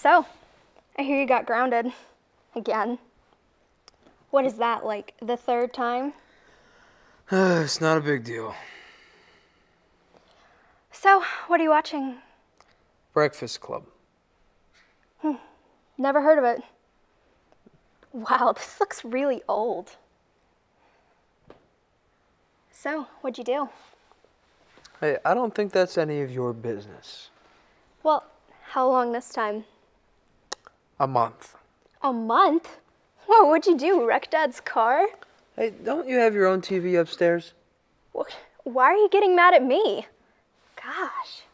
So, I hear you got grounded again. What is that, like the third time? It's not a big deal. So, what are you watching? Breakfast Club. Never heard of it. Wow, this looks really old. So, what'd you do? Hey, I don't think that's any of your business. Well, how long this time? A month. A month? Whoa, what'd you do? Wreck Dad's car? Hey, don't you have your own TV upstairs? Why are you getting mad at me? Gosh.